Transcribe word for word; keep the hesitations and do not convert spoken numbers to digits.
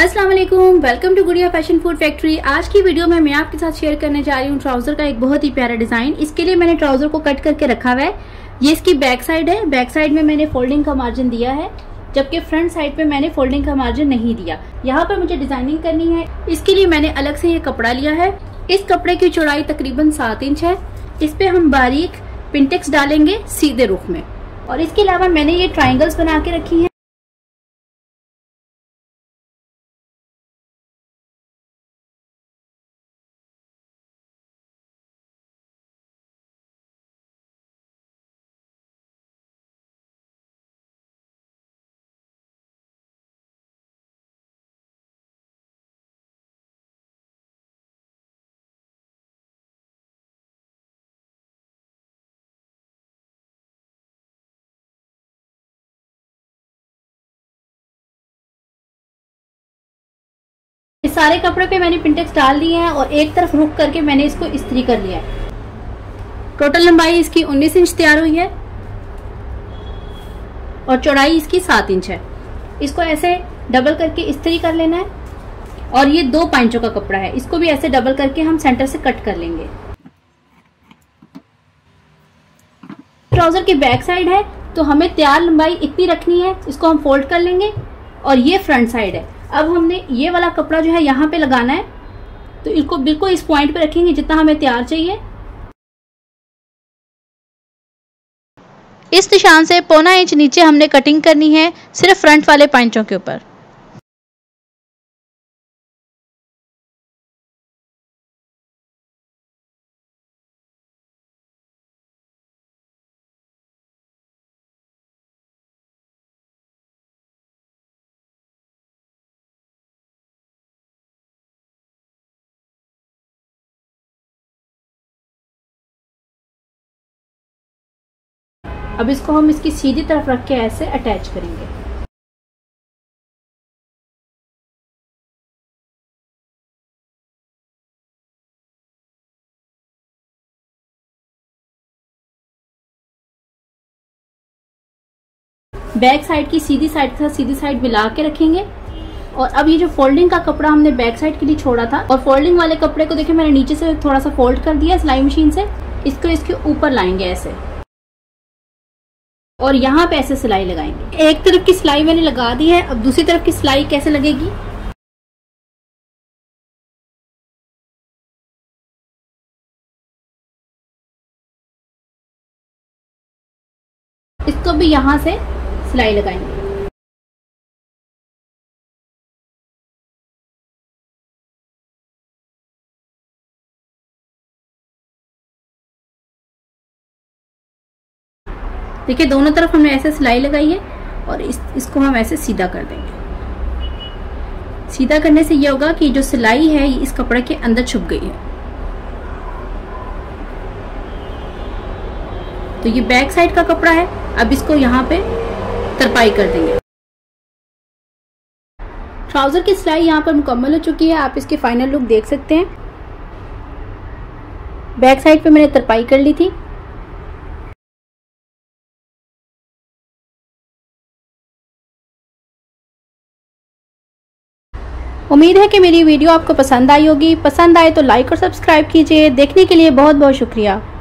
अस्सलाम वालेकुम, welcome to Gudiya fashion food factory. आज की वीडियो में मैं आपके साथ शेयर करने जा रही हूँ ट्राउजर का एक बहुत ही प्यारा डिजाइन। इसके लिए मैंने ट्राउजर को कट करके रखा हुआ है। ये इसकी बैक साइड है। बैक साइड में मैंने फोल्डिंग का मार्जिन दिया है, जबकि फ्रंट साइड पे मैंने फोल्डिंग का मार्जिन नहीं दिया। यहाँ पर मुझे डिजाइनिंग करनी है, इसके लिए मैंने अलग से ये कपड़ा लिया है। इस कपड़े की चौड़ाई तकरीबन सात इंच है। इस पे हम बारीक पिंटेक्स डालेंगे सीधे रुख में। और इसके अलावा मैंने ये ट्राइंगल्स बना के रखी है। इस सारे कपड़े पे मैंने पिंटेक्स डाल दिए हैं और एक तरफ रुक करके मैंने इसको इस्त्री कर लिया है। टोटल लंबाई इसकी उन्नीस इंच तैयार हुई है और चौड़ाई इसकी सात इंच है। इसको ऐसे डबल करके इस्त्री कर लेना है। और ये दो पांचों का कपड़ा है, इसको भी ऐसे डबल करके हम सेंटर से कट कर लेंगे। ट्राउजर की बैक साइड है तो हमें तैयार लंबाई इतनी रखनी है। इसको हम फोल्ड कर लेंगे और ये फ्रंट साइड है। अब हमने ये वाला कपड़ा जो है यहाँ पे लगाना है, तो इसको बिल्कुल इस पॉइंट पे रखेंगे जितना हमें तैयार चाहिए। इस निशान से पौना इंच नीचे हमने कटिंग करनी है, सिर्फ फ्रंट वाले पांचों के ऊपर। अब इसको हम इसकी सीधी तरफ रख के ऐसे अटैच करेंगे। बैक साइड की सीधी साइड के साथ सीधी साइड मिला के रखेंगे। और अब ये जो फोल्डिंग का कपड़ा हमने बैक साइड के लिए छोड़ा था, और फोल्डिंग वाले कपड़े को देखिए मैंने नीचे से थोड़ा सा फोल्ड कर दिया सिलाई मशीन से। इसको इसके ऊपर लाएंगे ऐसे और यहाँ पे ऐसे सिलाई लगाएंगे। एक तरफ की सिलाई मैंने लगा दी है, अब दूसरी तरफ की सिलाई कैसे लगेगी। इसको भी यहाँ से सिलाई लगाएंगे। देखिए दोनों तरफ हमने ऐसे सिलाई लगाई है और इस, इसको हम ऐसे सीधा कर देंगे। सीधा करने से ये होगा कि जो सिलाई है ये इस कपड़े के अंदर छुप गई है। तो ये बैक साइड का कपड़ा है। अब इसको यहाँ पे तरपाई कर देंगे। ट्राउजर की सिलाई यहाँ पर मुकम्मल हो चुकी है। आप इसके फाइनल लुक देख सकते हैं। बैक साइड पे मैंने तरपाई कर ली थी। उम्मीद है कि मेरी वीडियो आपको पसंद आई होगी। पसंद आए तो लाइक और सब्सक्राइब कीजिए। देखने के लिए बहुत बहुत शुक्रिया।